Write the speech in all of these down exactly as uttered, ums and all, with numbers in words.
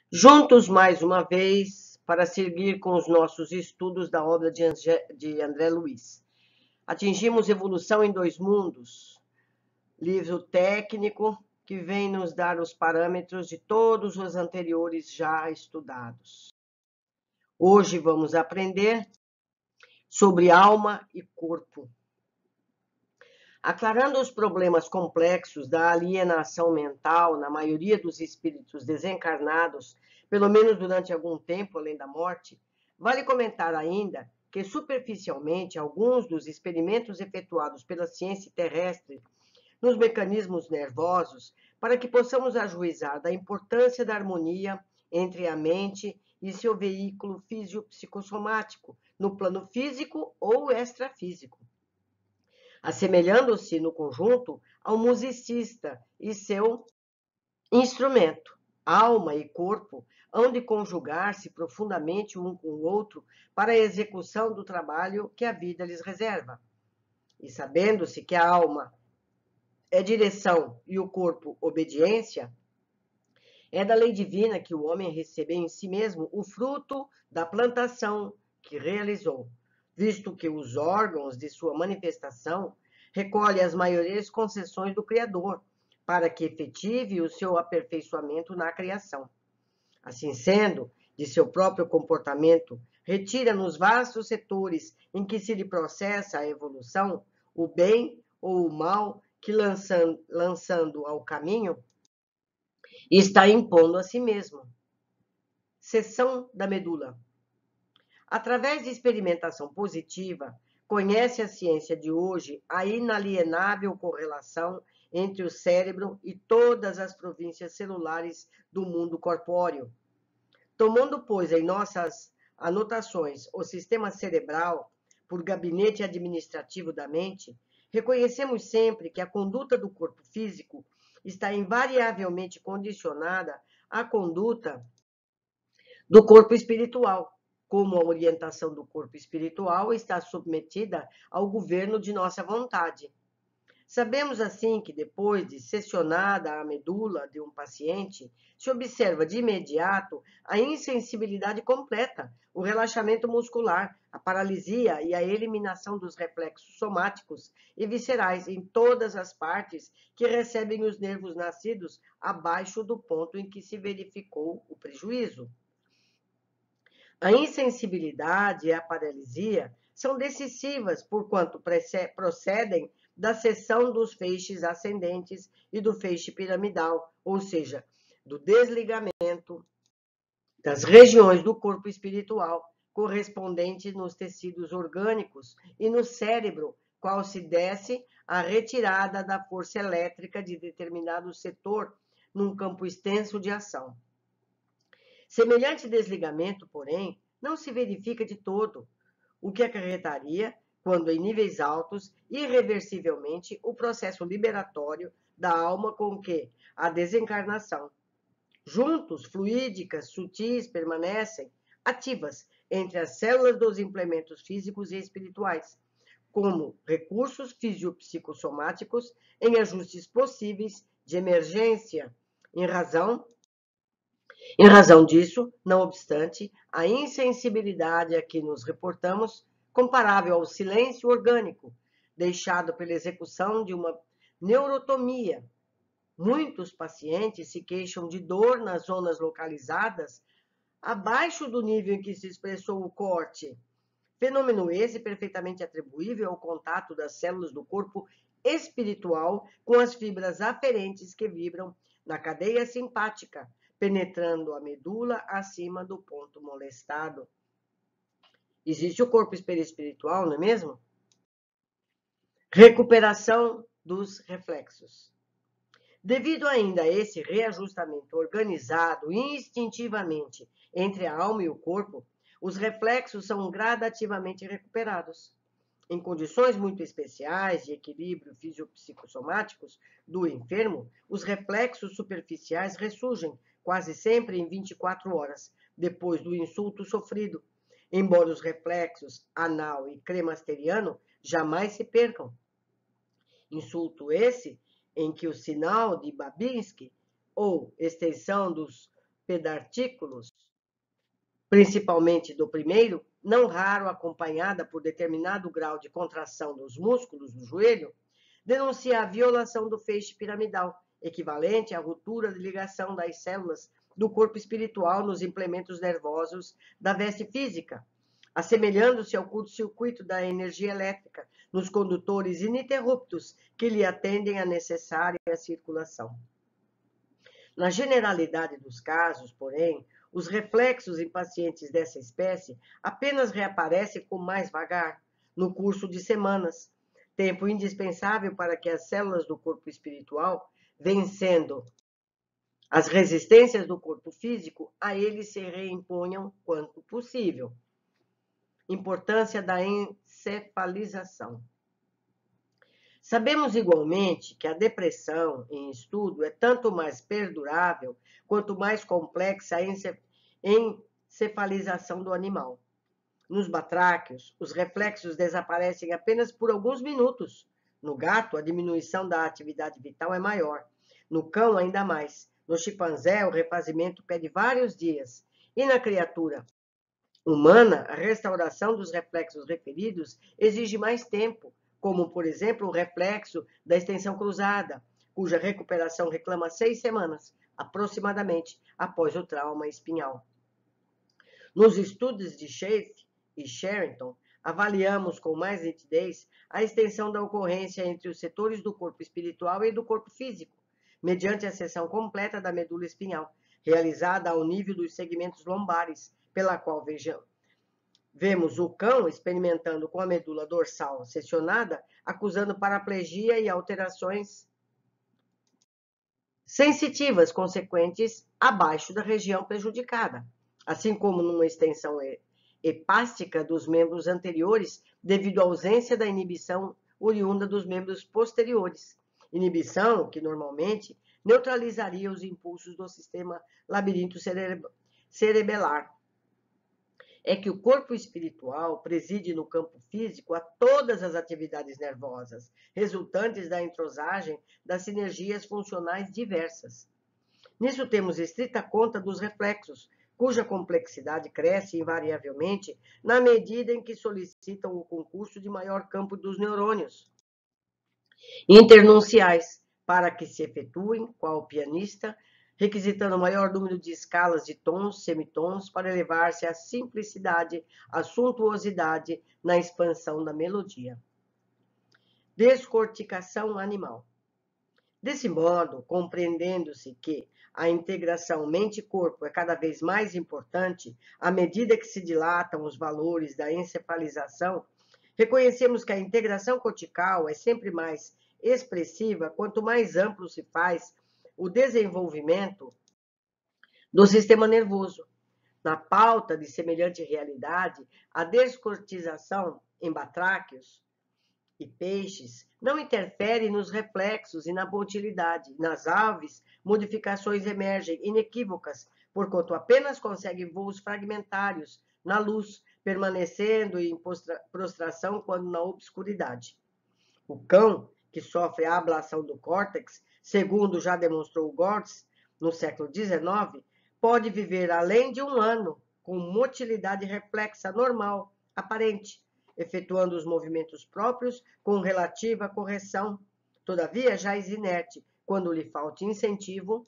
Juntos mais uma vez para seguir com os nossos estudos da obra de André Luiz. Atingimos Evolução em Dois Mundos, livro técnico que vem nos dar os parâmetros de todos os anteriores já estudados. Hoje vamos aprender sobre alma e corpo. Aclarando os problemas complexos da alienação mental na maioria dos espíritos desencarnados, pelo menos durante algum tempo além da morte, vale comentar ainda que, superficialmente, alguns dos experimentos efetuados pela ciência terrestre nos mecanismos nervosos, para que possamos ajuizar da importância da harmonia entre a mente e seu veículo fisiopsicossomático, no plano físico ou extrafísico, assemelhando-se no conjunto ao musicista e seu instrumento. Alma e corpo hão de conjugar-se profundamente um com o outro para a execução do trabalho que a vida lhes reserva. E sabendo-se que a alma é direção e o corpo obediência, é da lei divina que o homem recebe em si mesmo o fruto da plantação que realizou, visto que os órgãos de sua manifestação recolhem as maiores concessões do Criador, para que efetive o seu aperfeiçoamento na criação. Assim sendo, de seu próprio comportamento, retira nos vastos setores em que se lhe processa a evolução, o bem ou o mal que lançando, lançando ao caminho, está impondo a si mesmo. Seção da medula. Através de experimentação positiva, conhece a ciência de hoje a inalienável correlação entre o cérebro e todas as províncias celulares do mundo corpóreo. Tomando, pois, em nossas anotações o sistema cerebral por gabinete administrativo da mente, reconhecemos sempre que a conduta do corpo físico está invariavelmente condicionada à conduta do corpo espiritual, como a orientação do corpo espiritual está submetida ao governo de nossa vontade. Sabemos assim que depois de seccionada a medula de um paciente, se observa de imediato a insensibilidade completa, o relaxamento muscular, a paralisia e a eliminação dos reflexos somáticos e viscerais em todas as partes que recebem os nervos nascidos abaixo do ponto em que se verificou o prejuízo. A insensibilidade e a paralisia são decisivas, porquanto procedem da seção dos feixes ascendentes e do feixe piramidal, ou seja, do desligamento das regiões do corpo espiritual correspondentes nos tecidos orgânicos e no cérebro, qual se desse a retirada da força elétrica de determinado setor num campo extenso de ação. Semelhante desligamento, porém, não se verifica de todo, o que acarretaria, quando em níveis altos, irreversivelmente o processo liberatório da alma com que a desencarnação. Juntos, fluídicas, sutis, permanecem ativas entre as células dos implementos físicos e espirituais, como recursos fisiopsicossomáticos em ajustes possíveis de emergência, em razão Em razão disso, não obstante, a insensibilidade a que nos reportamos, comparável ao silêncio orgânico, deixado pela execução de uma neurotomia. Muitos pacientes se queixam de dor nas zonas localizadas abaixo do nível em que se expressou o corte. Fenômeno esse perfeitamente atribuível ao contato das células do corpo espiritual com as fibras aferentes que vibram na cadeia simpática, penetrando a medula acima do ponto molestado. Existe o corpo espiritual, não é mesmo? Recuperação dos reflexos. Devido ainda a esse reajustamento organizado instintivamente entre a alma e o corpo, os reflexos são gradativamente recuperados. Em condições muito especiais de equilíbrio fisiopsicossomáticos do enfermo, os reflexos superficiais ressurgem quase sempre em vinte e quatro horas, depois do insulto sofrido, embora os reflexos anal e cremasteriano jamais se percam. Insulto esse em que o sinal de Babinski, ou extensão dos pedartículos, principalmente do primeiro, não raro acompanhada por determinado grau de contração dos músculos do joelho, denuncia a violação do feixe piramidal, equivalente à ruptura de ligação das células do corpo espiritual nos implementos nervosos da veste física, assemelhando-se ao curto-circuito da energia elétrica nos condutores ininterruptos que lhe atendem a necessária circulação. Na generalidade dos casos, porém, os reflexos em pacientes dessa espécie apenas reaparecem com mais vagar, no curso de semanas, tempo indispensável para que as células do corpo espiritual, vencendo as resistências do corpo físico, a ele se reimponham quanto possível. Importância da encefalização. Sabemos igualmente que a depressão em estudo é tanto mais perdurável quanto mais complexa a encefalização do animal. Nos batráquios, os reflexos desaparecem apenas por alguns minutos. No gato, a diminuição da atividade vital é maior. No cão, ainda mais. No chimpanzé, o refazimento pede vários dias. E na criatura humana, a restauração dos reflexos referidos exige mais tempo, como, por exemplo, o reflexo da extensão cruzada, cuja recuperação reclama seis semanas, aproximadamente, após o trauma espinhal. Nos estudos de Schaef e Sherrington, avaliamos com mais nitidez a extensão da ocorrência entre os setores do corpo espiritual e do corpo físico, mediante a seção completa da medula espinhal, realizada ao nível dos segmentos lombares, pela qual vejamos. Vemos o cão experimentando com a medula dorsal seccionada, acusando paraplegia e alterações sensitivas consequentes abaixo da região prejudicada, assim como numa extensão hepástica dos membros anteriores, devido à ausência da inibição oriunda dos membros posteriores. Inibição que, normalmente, neutralizaria os impulsos do sistema labirinto cerebelar. É que o corpo espiritual preside no campo físico a todas as atividades nervosas, resultantes da entrosagem das sinergias funcionais diversas. Nisso temos estrita conta dos reflexos, cuja complexidade cresce invariavelmente na medida em que solicitam o concurso de maior campo dos neurônios internunciais, para que se efetuem, qual pianista, requisitando maior número de escalas de tons, semitons, para elevar-se à simplicidade, à suntuosidade na expansão da melodia. Descorticação animal. Desse modo, compreendendo-se que a integração mente-corpo é cada vez mais importante, à medida que se dilatam os valores da encefalização, reconhecemos que a integração cortical é sempre mais expressiva quanto mais amplo se faz o desenvolvimento do sistema nervoso. Na pauta de semelhante realidade, a descortização em batráquios e peixes não interfere nos reflexos e na motilidade. Nas aves, modificações emergem inequívocas, porquanto apenas conseguem voos fragmentários na luz, permanecendo em prostração quando na obscuridade. O cão, que sofre a ablação do córtex, segundo já demonstrou Gortz no século dezenove, pode viver além de um ano com motilidade reflexa normal, aparente, efetuando os movimentos próprios com relativa correção, todavia já inerte, quando lhe falte incentivo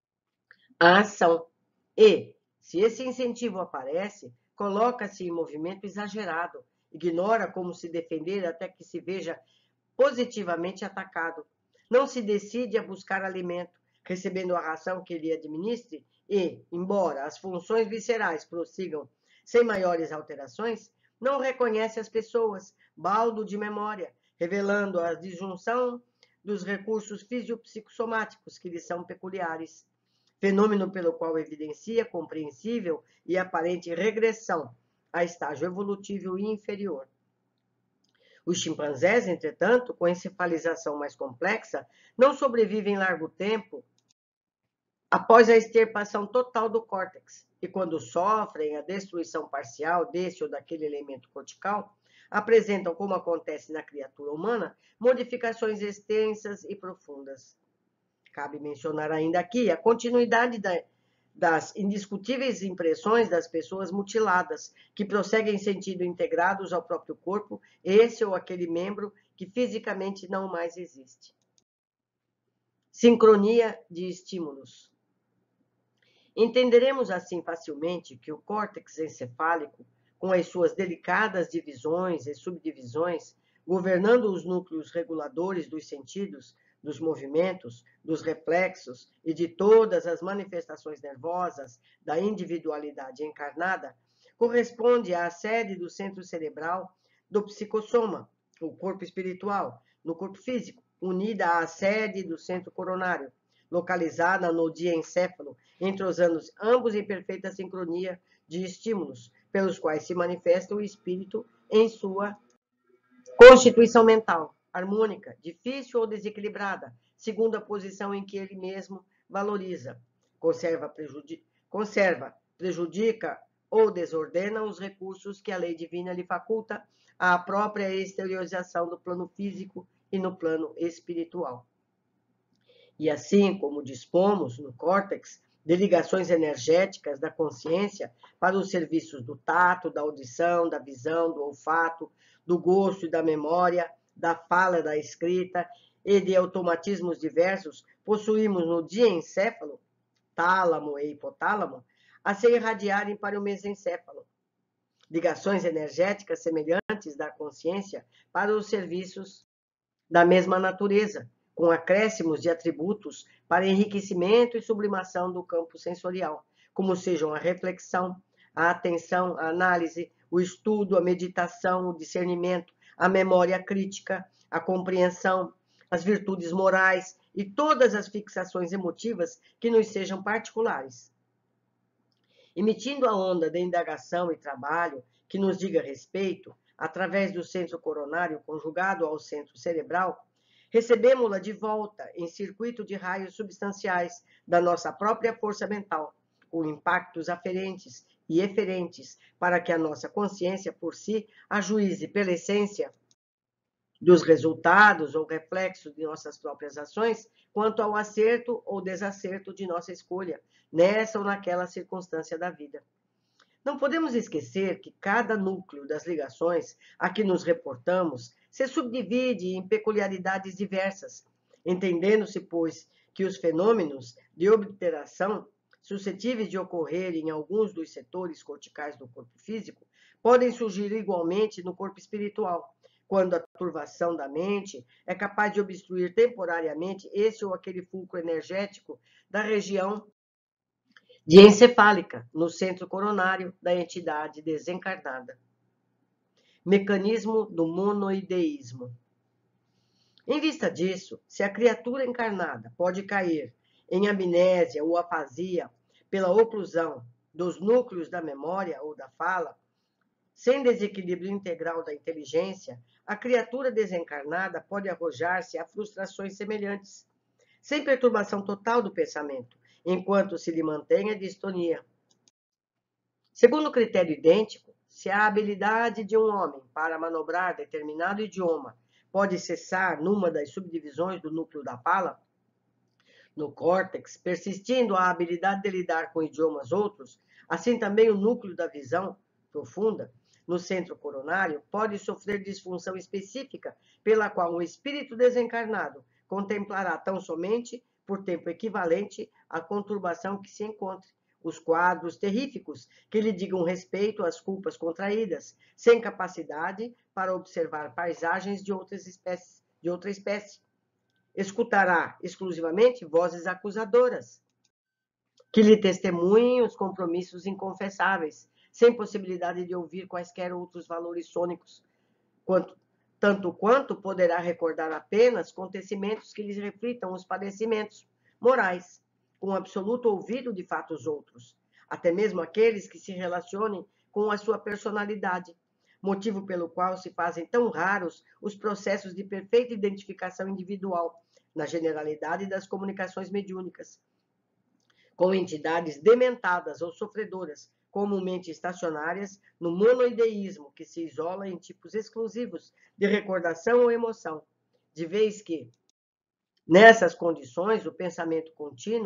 à ação. E, se esse incentivo aparece, coloca-se em movimento exagerado, ignora como se defender até que se veja positivamente atacado. Não se decide a buscar alimento, recebendo a ração que lhe administre e, embora as funções viscerais prossigam sem maiores alterações, não reconhece as pessoas, baldo de memória, revelando a disjunção dos recursos fisiopsicossomáticos que lhe são peculiares, fenômeno pelo qual evidencia compreensível e aparente regressão a estágio evolutivo inferior. Os chimpanzés, entretanto, com encefalização mais complexa, não sobrevivem largo tempo após a extirpação total do córtex, e quando sofrem a destruição parcial desse ou daquele elemento cortical, apresentam, como acontece na criatura humana, modificações extensas e profundas. Cabe mencionar ainda aqui a continuidade da, das indiscutíveis impressões das pessoas mutiladas, que prosseguem sentindo integrados ao próprio corpo esse ou aquele membro que fisicamente não mais existe. Sincronia de estímulos. Entenderemos assim facilmente que o córtex encefálico, com as suas delicadas divisões e subdivisões, governando os núcleos reguladores dos sentidos, dos movimentos, dos reflexos e de todas as manifestações nervosas da individualidade encarnada, corresponde à sede do centro cerebral do psicossoma, o corpo espiritual, no corpo físico, unida à sede do centro coronário, localizada no diencéfalo, entrosando ambos em perfeita sincronia de estímulos, pelos quais se manifesta o espírito em sua constituição mental, harmônica, difícil ou desequilibrada, segundo a posição em que ele mesmo valoriza, conserva, prejudi conserva, prejudica ou desordena os recursos que a lei divina lhe faculta à própria exteriorização do plano físico e no plano espiritual. E assim como dispomos no córtex de ligações energéticas da consciência para os serviços do tato, da audição, da visão, do olfato, do gosto e da memória, da fala e da escrita e de automatismos diversos, possuímos no diencéfalo, tálamo e hipotálamo, a se irradiarem para o mesencéfalo. Ligações energéticas semelhantes da consciência para os serviços da mesma natureza, com acréscimos de atributos para enriquecimento e sublimação do campo sensorial, como sejam a reflexão, a atenção, a análise, o estudo, a meditação, o discernimento, a memória crítica, a compreensão, as virtudes morais e todas as fixações emotivas que nos sejam particulares. Emitindo a onda de indagação e trabalho que nos diga respeito, através do centro coronário conjugado ao centro cerebral, recebemos-la de volta em circuito de raios substanciais da nossa própria força mental, com impactos aferentes e eferentes, para que a nossa consciência por si ajuize pela essência dos resultados ou reflexos de nossas próprias ações, quanto ao acerto ou desacerto de nossa escolha, nessa ou naquela circunstância da vida. Não podemos esquecer que cada núcleo das ligações a que nos reportamos se subdivide em peculiaridades diversas, entendendo-se, pois, que os fenômenos de obliteração suscetíveis de ocorrer em alguns dos setores corticais do corpo físico podem surgir igualmente no corpo espiritual, quando a turvação da mente é capaz de obstruir temporariamente esse ou aquele fulcro energético da região diencefálica, no centro coronário da entidade desencarnada. Mecanismo do monoideísmo. Em vista disso, se a criatura encarnada pode cair em amnésia ou afasia pela oclusão dos núcleos da memória ou da fala, sem desequilíbrio integral da inteligência, a criatura desencarnada pode arrojar-se a frustrações semelhantes, sem perturbação total do pensamento, enquanto se lhe mantém a distonia. Segundo o critério idêntico, se a habilidade de um homem para manobrar determinado idioma pode cessar numa das subdivisões do núcleo da fala, no córtex, persistindo a habilidade de lidar com idiomas outros, assim também o núcleo da visão profunda, no centro coronário, pode sofrer disfunção específica, pela qual um espírito desencarnado contemplará tão somente, por tempo equivalente, a conturbação que se encontre, os quadros terríficos que lhe digam respeito às culpas contraídas, sem capacidade para observar paisagens de outras espécies, de outra espécie. Escutará exclusivamente vozes acusadoras, que lhe testemunhem os compromissos inconfessáveis, sem possibilidade de ouvir quaisquer outros valores sônicos, quanto, tanto quanto poderá recordar apenas acontecimentos que lhes reflitam os padecimentos morais, com absoluto ouvido de fatos outros, até mesmo aqueles que se relacionem com a sua personalidade, motivo pelo qual se fazem tão raros os processos de perfeita identificação individual, na generalidade das comunicações mediúnicas, com entidades dementadas ou sofredoras, comumente estacionárias no monoideísmo, que se isola em tipos exclusivos de recordação ou emoção, de vez que, nessas condições, o pensamento contínuo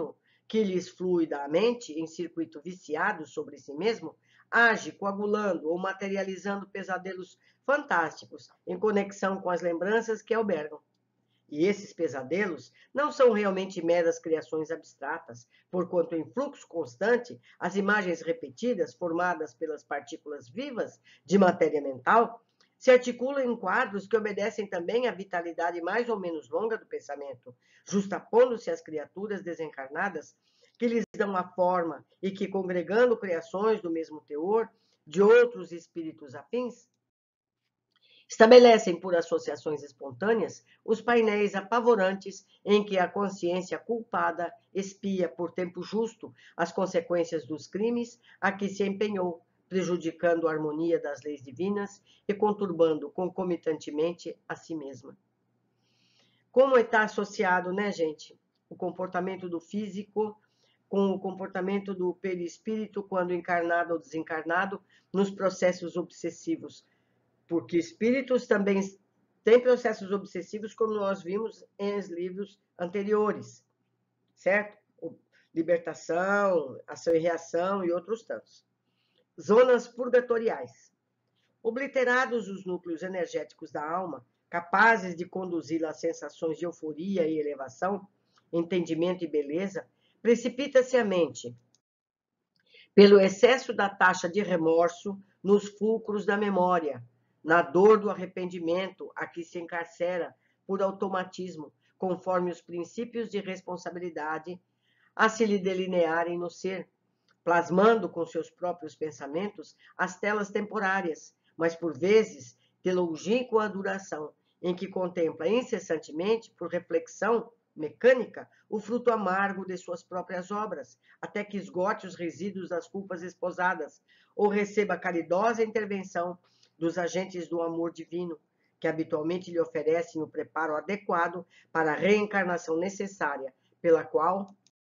que lhes flui da mente em circuito viciado sobre si mesmo, age coagulando ou materializando pesadelos fantásticos em conexão com as lembranças que albergam. E esses pesadelos não são realmente meras criações abstratas, porquanto em fluxo constante, as imagens repetidas, formadas pelas partículas vivas de matéria mental, se articulam em quadros que obedecem também à vitalidade mais ou menos longa do pensamento, justapondo-se às criaturas desencarnadas que lhes dão a forma e que, congregando criações do mesmo teor de outros espíritos afins, estabelecem por associações espontâneas os painéis apavorantes em que a consciência culpada expia por tempo justo as consequências dos crimes a que se empenhou, prejudicando a harmonia das leis divinas e conturbando concomitantemente a si mesma. Como está associado, né, gente, o comportamento do físico com o comportamento do perispírito quando encarnado ou desencarnado nos processos obsessivos, porque espíritos também têm processos obsessivos, como nós vimos em livros anteriores, certo? Libertação, ação e reação e outros tantos. Zonas purgatoriais. Obliterados os núcleos energéticos da alma, capazes de conduzi-la a sensações de euforia e elevação, entendimento e beleza, precipita-se a mente, pelo excesso da taxa de remorso, nos fulcros da memória, na dor do arrependimento a que se encarcera por automatismo, conforme os princípios de responsabilidade a se lhe delinearem no ser, plasmando com seus próprios pensamentos as telas temporárias, mas por vezes de longínqua duração, em que contempla incessantemente, por reflexão mecânica, o fruto amargo de suas próprias obras, até que esgote os resíduos das culpas esposadas, ou receba a caridosa intervenção dos agentes do amor divino, que habitualmente lhe oferecem o preparo adequado para a reencarnação necessária, pela qual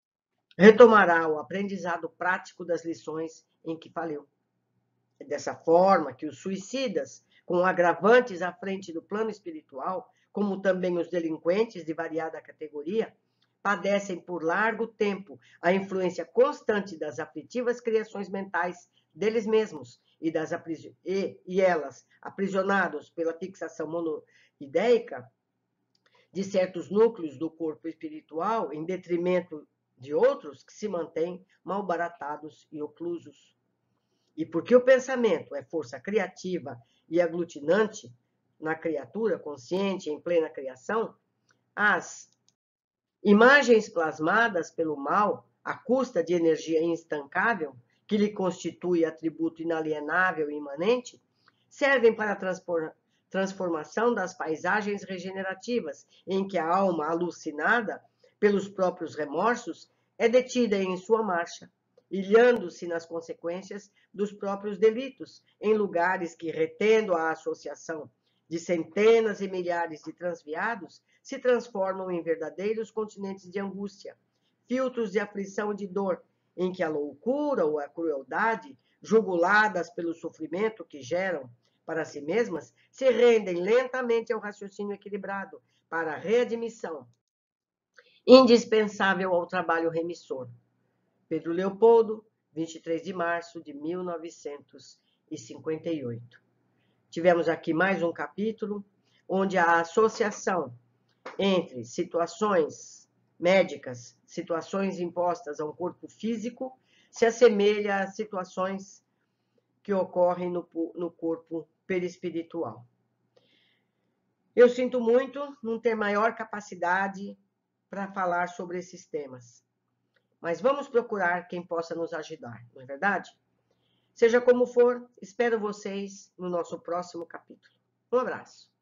retomará o aprendizado prático das lições em que falhou. É dessa forma que os suicidas, com agravantes à frente do plano espiritual, como também os delinquentes de variada categoria, padecem por largo tempo a influência constante das aflitivas criações mentais deles mesmos e, das e, e elas, aprisionados pela fixação monoideica de certos núcleos do corpo espiritual, em detrimento de outros que se mantêm malbaratados e oclusos. E porque o pensamento é força criativa e aglutinante na criatura consciente em plena criação, as imagens plasmadas pelo mal, à custa de energia instancável, que lhe constitui atributo inalienável e imanente, servem para a transformação das paisagens regenerativas, em que a alma alucinada pelos próprios remorsos é detida em sua marcha, ilhando-se nas consequências dos próprios delitos, em lugares que, retendo a associação de centenas e milhares de transviados, se transformam em verdadeiros continentes de angústia, filtros de aflição e de dor, em que a loucura ou a crueldade, juguladas pelo sofrimento que geram para si mesmas, se rendem lentamente ao raciocínio equilibrado para a readmissão, indispensável ao trabalho remissor. Pedro Leopoldo, vinte e três de março de mil novecentos e cinquenta e oito. Tivemos aqui mais um capítulo onde a associação entre situações médicas, situações impostas a um corpo físico, se assemelha a situações que ocorrem no, no corpo perispiritual. Eu sinto muito não ter maior capacidade para falar sobre esses temas, mas vamos procurar quem possa nos ajudar, não é verdade? Seja como for, espero vocês no nosso próximo capítulo. Um abraço.